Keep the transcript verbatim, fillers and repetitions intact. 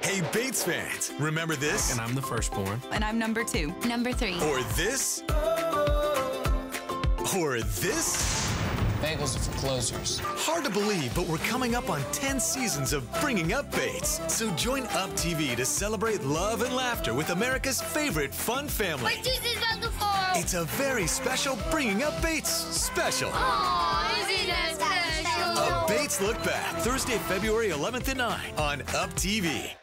Hey, Bates fans, remember this? And I'm the firstborn. And I'm number two. Number three. Or this? Or this? Bagels are for closers. Hard to believe, but we're coming up on ten seasons of Bringing Up Bates. So join UpTv to celebrate love and laughter with America's favorite fun family. Wait, this is about the fall. It's a very special Bringing Up Bates special. Aww, isn't that special? A Bates Look Back, Thursday, February eleventh at nine on UpTv.